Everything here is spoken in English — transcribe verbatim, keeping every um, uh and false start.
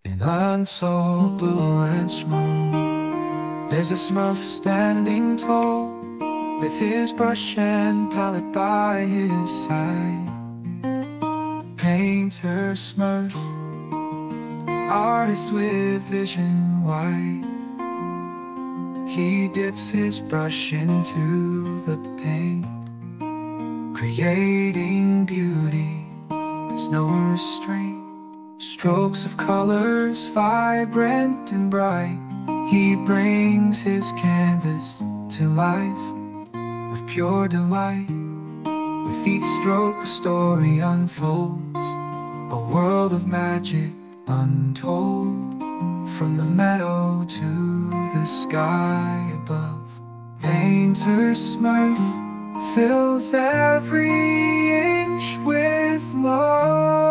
In untold blue and smooth, there's a Smurf standing tall, with his brush and palette by his side. Painter Smurf, artist with vision wide. He dips his brush into the paint, creating beauty, there's no restraint. Strokes of colors, vibrant and bright. He brings his canvas to life with pure delight. With each stroke a story unfolds, a world of magic untold. From the meadow to the sky above, Painter Smurf fills every inch with love.